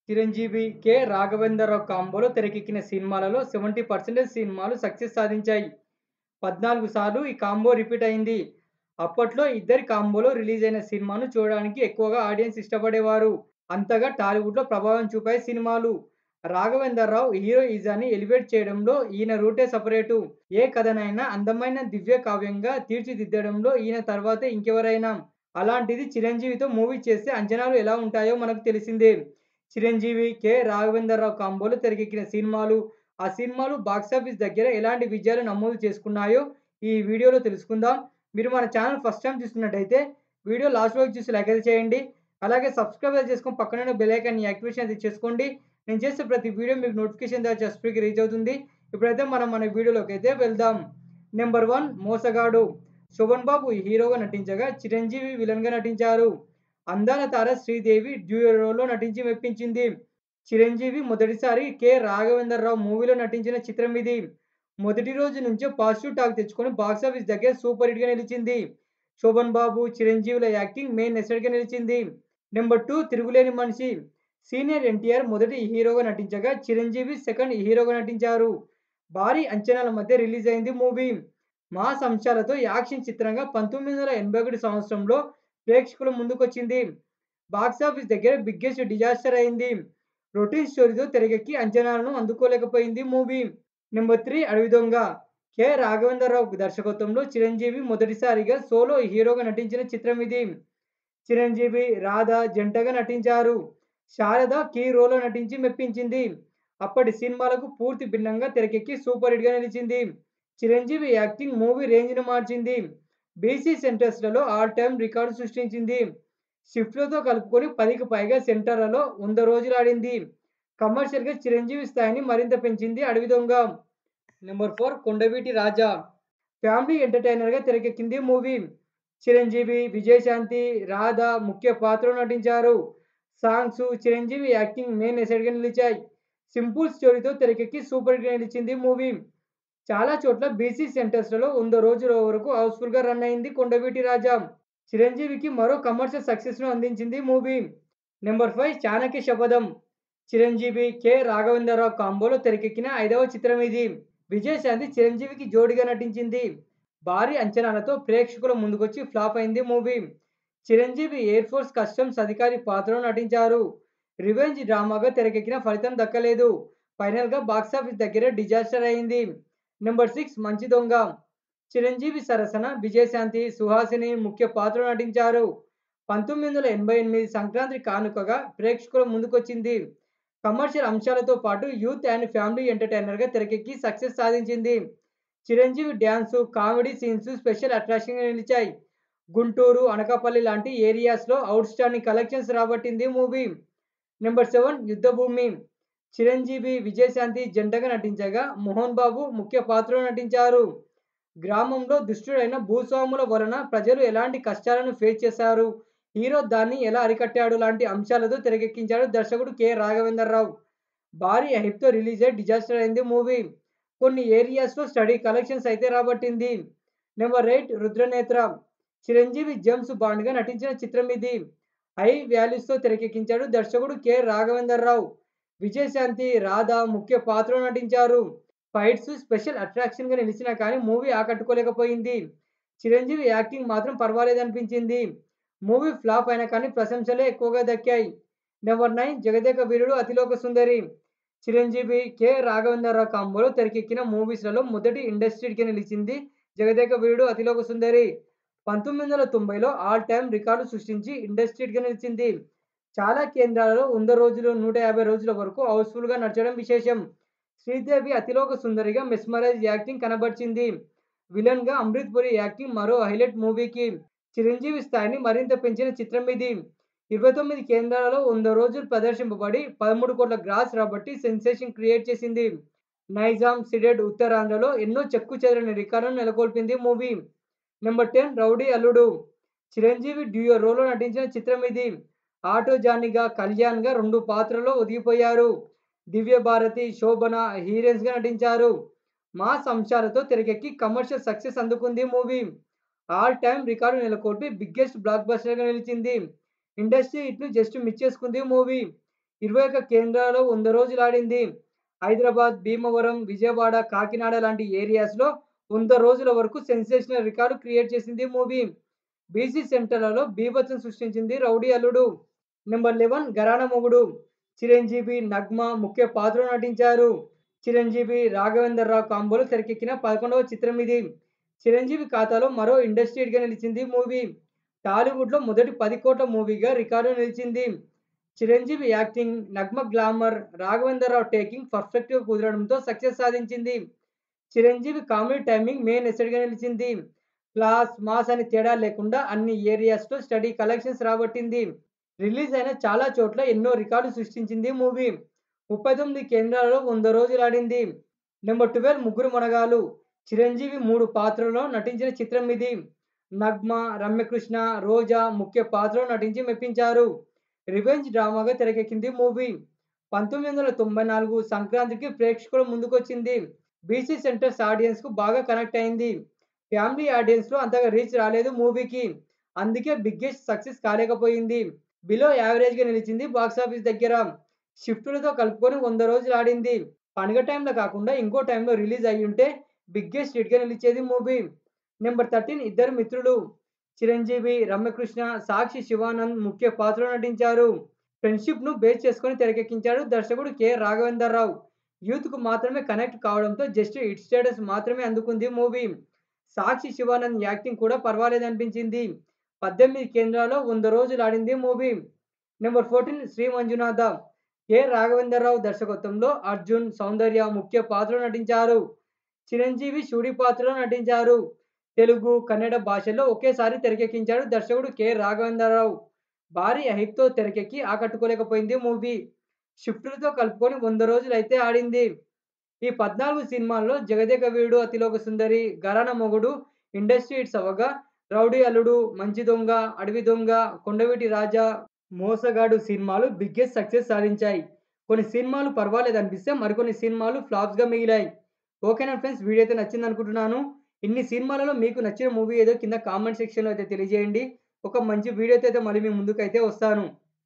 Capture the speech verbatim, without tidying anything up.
Chiranjeevi, K. Raghavendra Rao కాంబోలో తెరకెక్కిన సినిమాలలో డెబ్బై శాతం సినిమాలు సక్సెస్ సాధించాయి. పద్నాలుగు సార్లు ఈ కాంబో రిపీట్ అయింది. అప్పట్లో ఇద్దరి కాంబోలో రిలీజ్ అయిన సినిమాను చూడడానికి ఎక్కువగా ఆడియన్స్ ఇష్టపడేవారు. అంతగా టాలీవుడ్‌లో ప్రభావం చూపాయి సినిమాలు. రాఘవేంద్రరావు హీరోయిజాన్ని ఎలివేట్ చేయడంలో ఈయన రూటే సెపరేటు. ఏ కథనైనా అందమైన దివ్య కావ్యంగా తీర్చిదిద్దడంలో ఈయన తర్వాతే ఇంకెవరైనా. అలాంటిది చిరంజీవితో మూవీ చేస్తే అంచనాలు ఎలా ఉంటాయో మనకు తెలిసిందే. చిరంజీవి, కె. రాఘవేంద్రరావు కాంబోలో తెరకెక్కిన సినిమాలు, ఆ సినిమాలు బాక్సాఫీస్ దగ్గర ఎలాంటి విజయాలు నమోదు చేసుకున్నాయో ఈ వీడియోలో తెలుసుకుందాం. మీరు మన ఛానల్ ఫస్ట్ టైమ్ చూస్తున్నట్టయితే వీడియో లాస్ట్ వరకు చూసి లైక్ అయితే చేయండి. అలాగే సబ్స్క్రైబ్ అయితే చేసుకొని పక్కనే ఉన్న బెల్ ఐకాన్‌ని యాక్టివేషన్ అయితే చేసుకోండి. నేను చేసే ప్రతి వీడియో మీకు నోటిఫికేషన్ ద్వారా జస్ట్ రీచ్ అవుతుంది. ఇప్పుడైతే మనం మన వీడియోలోకైతే వెళ్దాం. నెంబర్ వన్ మోసగాడు. శోభన్ బాబు హీరోగా నటించగా చిరంజీవి విలన్‌గా నటించారు. అందాల తార శ్రీదేవి డ్యూయల్ రోల్‌లో నటించి మెప్పించింది. చిరంజీవి మొదటిసారి కె. రాఘవేంద్రరావు మూవీలో నటించిన చిత్రం ఇది. మొదటి రోజు నుంచే పాజిటివ్ టాక్ తెచ్చుకొని బాక్సాఫీస్ దగ్గర సూపర్ హిట్‌గా నిలిచింది. శోభన్ బాబు, చిరంజీవుల యాక్టింగ్ మెయిన్ అసెట్‌గా నిలిచింది. నెంబర్ టూ తిరుగులేని మనిషి. సీనియర్ ఎన్టీఆర్ మొదటి హీరోగా నటించగా చిరంజీవి సెకండ్ హీరోగా నటించారు. భారీ అంచనాల మధ్య రిలీజ్ అయింది మూవీ. మాస్ అంశాలతో యాక్షన్ చిత్రంగా పంతొమ్మిది వందల ఎనభై ఒకటి సంవత్సరంలో ప్రేక్షకుల ముందుకొచ్చింది. బాక్సాఫీస్ దగ్గర బిగ్గెస్ట్ డిజాస్టర్ అయింది. రొటీన్ స్టోరీతో తెరకెక్కి అంచనాలను అందుకోలేకపోయింది మూవీ. నెంబర్ త్రీ అడవి దొంగ. కె. రాఘవేంద్రరావు దర్శకత్వంలో చిరంజీవి మొదటిసారిగా సోలో హీరోగా నటించిన చిత్రం ఇది. చిరంజీవి, రాధ జంటగా నటించారు. శారద కీ రోల్‌లో నటించి మెప్పించింది. అప్పటి సినిమాలకు పూర్తి భిన్నంగా తెరకెక్కి సూపర్ హిట్‌గా నిలిచింది. చిరంజీవి యాక్టింగ్ మూవీ రేంజ్‌ని మార్చింది. బీసీ సెంటర్స్‌లలో ఆల్ టైమ్ రికార్డు సృష్టించింది. షిఫ్ట్‌లతో కలుపుకొని పదికి పైగా సెంటర్లలో వంద రోజులు ఆడింది. కమర్షియల్‌గా చిరంజీవి స్థాయిని మరింత పెంచింది Adavi Donga. Number four Kondaveeti Raja. Family ఎంటర్‌టైనర్‌గా తెరకెక్కింది మూవీ. చిరంజీవి, విజయశాంతి, రాధ ముఖ్య పాత్రలో నటించారు. సాంగ్స్, చిరంజీవి యాక్టింగ్ మెయిన్ అసెట్‌గా నిలిచాయి. సింపుల్ స్టోరీతో తెరకెక్కి సూపర్ హిట్‌గా నిలిచింది మూవీ. చాలా చోట్ల బీసీ సెంటర్స్‌లలో వంద రోజుల వరకు హౌస్‌ఫుల్‌గా రన్ అయింది కొండవీటి రాజా. చిరంజీవికి మరో కమర్షియల్ సక్సెస్‌ను అందించింది మూవీ. నెంబర్ ఫైవ్ చాణక్య శపథం. చిరంజీవి, కె. రాఘవేంద్రరావు కాంబోలో తెరకెక్కిన ఐదవ చిత్రం ఇది. విజయశాంతి చిరంజీవికి జోడీగా నటించింది. భారీ అంచనాలతో ప్రేక్షకుల ముందుకొచ్చి ఫ్లాప్ అయింది movie. Chiranjeevi air force customs అధికారి పాత్రలో నటించారు. రివెంజ్ డ్రామాగా తెరకెక్కిన ఫలితం దక్కలేదు. ఫైనల్‌గా బాక్సాఫీస్ దగ్గర డిజాస్టర్ అయింది. నెంబర్ సిక్స్ మంచి దొంగ. చిరంజీవి సరసన విజయశాంతి, సుహాసిని ముఖ్య పాత్రలో నటించారు. పంతొమ్మిది వందల ఎనభై ఎనిమిది సంక్రాంతి కానుకగా ప్రేక్షకుల ముందుకొచ్చింది. కమర్షియల్ అంశాలతో పాటు యూత్ అండ్ ఫ్యామిలీ ఎంటర్‌టైనర్‌గా తెరకెక్కి సక్సెస్ సాధించింది. Chiranjeevi dance, comedy scenes special అట్రాక్షన్‌గా నిలిచాయి. గుంటూరు, అనకాపల్లి లాంటి ఏరియాస్‌లో ఔట్‌స్టాండింగ్ కలెక్షన్స్ రాబట్టింది movie. Number seven Yuddhabhoomi. Chiranjeevi, Vijayashanti జంటగా నటించగా మోహన్ బాబు ముఖ్య పాత్రలో నటించారు. గ్రామంలో దుష్టుడైన భూస్వాముల వలన ప్రజలు ఎలాంటి కష్టాలను ఫేస్ చేశారు, హీరో దాన్ని ఎలా అరికట్టాడు లాంటి అంశాలతో తెరకెక్కించాడు దర్శకుడు కె. రాఘవేంద్రరావు. భారీ హైప్‌తో రిలీజ్ అయ్యి డిజాస్టర్ అయింది మూవీ. కొన్ని ఏరియాస్‌లో స్టడీ కలెక్షన్స్ అయితే రాబట్టింది. Number eight Rudranetra. Chiranjeevi James బాండ్‌గా నటించిన చిత్రం ఇది. హై వాల్యూస్‌తో తెరకెక్కించాడు దర్శకుడు కె. రాఘవేంద్రరావు. విజయశాంతి, రాధ ముఖ్య పాత్రలో నటించారు. ఫైట్స్ స్పెషల్ అట్రాక్షన్‌గా నిలిచినా కానీ మూవీ ఆకట్టుకోలేకపోయింది. చిరంజీవి యాక్టింగ్ మాత్రం పర్వాలేదనిపించింది. మూవీ ఫ్లాప్ అయినా కానీ ప్రశంసలే ఎక్కువగా దక్కాయి. Number nine Jagadeka Veerudu Athiloka Sundari. Chiranjeevi, K. Raghavendra Rao కాంబోలో తెరకెక్కిన మూవీస్‌లలో మొదటి ఇండస్ట్రీ హిట్‌గా నిలిచింది జగదేక వీరుడు అతిలోక సుందరి. పంతొమ్మిది వందల తొంభైలో ఆల్ టైమ్ రికార్డు సృష్టించి ఇండస్ట్రీ హిట్‌గా నిలిచింది. చాలా కేంద్రాలలో వంద రోజులు, నూట యాభై రోజుల వరకు హౌస్‌ఫుల్‌గా నడచడం విశేషం. శ్రీదేవి అతిలోక సుందరిగా మెస్మరైజ్ యాక్టింగ్ కనబర్చింది. విలన్‌గా అమృత్ పురి యాక్టింగ్ మరో హైలైట్ మూవీకి. చిరంజీవి స్థాయిని మరింత పెంచిన చిత్రం ఇది. ఇరవై తొమ్మిది కేంద్రాలలో వంద రోజులు ప్రదర్శింపబడి పదమూడు కోట్ల గ్రాస్ రాబట్టి సెన్సేషన్ క్రియేట్ చేసింది. నైజాం, సిడెడ్, ఉత్తరాంధ్రలో ఎన్నో చెక్కుచెదరని రికార్డులను నెలకొల్పింది movie. Number ten Rowdy Alludu. Chiranjeevi dual రోల్‌లో నటించిన చిత్రం ఇది. ఆటో జానీగా, కళ్యాణ్‌గా రెండు పాత్రల్లో ఒదిగిపోయారు. దివ్య భారతి, శోభన హీరోయిన్స్‌గా నటించారు. మాస్ అంశాలతో తెరకెక్కి కమర్షియల్ సక్సెస్ అందుకుంది మూవీ. ఆల్ టైమ్ రికార్డు నెలకొల్పి బిగ్గెస్ట్ బ్లాక్ బస్టర్‌గా నిలిచింది. ఇండస్ట్రీ హిట్‌ను జస్ట్ మిస్ చేసుకుంది మూవీ. ఇరవై ఒక్క కేంద్రాల్లో వంద రోజులు ఆడింది. హైదరాబాద్, భీమవరం, విజయవాడ, కాకినాడ లాంటి ఏరియాస్‌లో వంద రోజుల వరకు సెన్సేషనల్ రికార్డ్ క్రియేట్ చేసింది మూవీ. బీసీ సెంటర్‌లలో బీభత్సం సృష్టించింది 'రౌడీ అల్లుడు'. నెంబర్ పదకొండు 'ఘరానా మొగుడు'. చిరంజీవి, నగ్మ ముఖ్య పాత్రలో నటించారు. చిరంజీవి, రాఘవేంద్రరావు కాంబోలో తెరకెక్కిన పదకొండవ చిత్రం ఇది. చిరంజీవి ఖాతాలో మరో ఇండస్ట్రీ హిట్‌గా నిలిచింది మూవీ. టాలీవుడ్‌లో మొదటి పది కోట్ల మూవీగా రికార్డు నిలిచింది. Chiranjeevi acting, Nagma glamour, Raghavendra Rao taking పర్ఫెక్ట్‌గా కుదరడంతో సక్సెస్ సాధించింది. చిరంజీవి కామెడీ టైమింగ్ మెయిన్ ఎసెట్‌గా నిలిచింది. క్లాస్, మాస్ అని తేడా లేకుండా అన్ని ఏరియాస్‌లో స్టడీ కలెక్షన్స్ రాబట్టింది. రిలీజ్ అయిన చాలా చోట్ల ఎన్నో రికార్డులు సృష్టించింది మూవీ. ముప్పై తొమ్మిది కేంద్రాలలో వంద రోజులు ఆడింది. నెంబర్ పన్నెండు 'ముగ్గురు మనగాళ్ళు'. చిరంజీవి మూడు పాత్రల్లో నటించిన చిత్రం ఇది. నగ్మ, రమ్యకృష్ణ, రోజా ముఖ్య పాత్రలో నటించి మెప్పించారు. రివెంజ్ డ్రామాగా తెరకెక్కింది మూవీ. పంతొమ్మిది వందల తొంభై నాలుగు సంక్రాంతికి ప్రేక్షకుల ముందుకొచ్చింది. బీసీ సెంటర్స్ ఆడియన్స్‌కు బాగా కనెక్ట్ అయింది. ఫ్యామిలీ ఆడియన్స్‌లో అంతగా రీచ్ రాలేదు మూవీకి. అందుకే బిగ్గెస్ట్ సక్సెస్ కాలేకపోయింది. బిలో యావరేజ్‌గా నిలిచింది బాక్సాఫీస్ దగ్గర. షిఫ్టులతో కలుపుకొని వంద రోజులు ఆడింది. పండగ టైంలో కాకుండా ఇంకో టైంలో రిలీజ్ అయ్యుంటే బిగ్గెస్ట్ హిట్‌గా నిలిచేది మూవీ. నెంబర్ పదమూడు 'ఇద్దరు మిత్రులు'. చిరంజీవి, రమ్యకృష్ణ, సాక్షి శివానంద్ ముఖ్య పాత్రలో నటించారు. ఫ్రెండ్‌షిప్‌ను బేస్ చేసుకొని తెరకెక్కించాడు దర్శకుడు కె. రాఘవేంద్రరావు. యూత్‌కు మాత్రమే కనెక్ట్ కావడంతో జస్ట్ హిట్ స్టేటస్ మాత్రమే అందుకుంది మూవీ. సాక్షి శివానంద్ యాక్టింగ్ కూడా పర్వాలేదనిపించింది. పద్దెనిమిది కేంద్రాల్లో వంద రోజులు ఆడింది మూవీ. నెంబర్ పద్నాలుగు 'శ్రీ మంజునాథ'. కె. రాఘవేంద్రరావు దర్శకత్వంలో అర్జున్, సౌందర్య ముఖ్య పాత్రలో నటించారు. చిరంజీవి శివుడి పాత్రలో నటించారు. తెలుగు, కన్నడ భాషల్లో ఒకేసారి తెరకెక్కించాడు దర్శకుడు కె. రాఘవేంద్రరావు. భారీ హైప్‌తో తెరకెక్కి ఆకట్టుకోలేకపోయింది మూవీ. షిఫ్టులతో కలుపుకొని వంద రోజులైతే ఆడింది. ఈ పద్నాలుగు సినిమాల్లో 'జగదేక వీరుడు అతిలోక సుందరి', 'ఘరానా మొగుడు' ఇండస్ట్రీ హిట్స్ అవ్వగా 'రౌడీ అల్లుడు', 'మంచి దొంగ', 'అడవి దొంగ', 'కొండవీటి రాజా', 'మోసగాడు' సినిమాలు బిగ్గెస్ట్ సక్సెస్ సాధించాయి. కొన్ని సినిమాలు పర్వాలేదనిపిస్తే మరికొన్ని సినిమాలు ఫ్లాప్స్‌గా మిగిలాయి. ఓకేనా ఫ్రెండ్స్, వీడియో అయితే నచ్చిందనుకుంటున్నాను. ఇన్ని సినిమాలలో మీకు నచ్చిన మూవీ ఏదో కింద కామెంట్ సెక్షన్‌లో అయితే తెలియజేయండి. ఒక మంచి వీడియోతో అయితే మళ్ళీ మీ ముందుకైతే వస్తాను.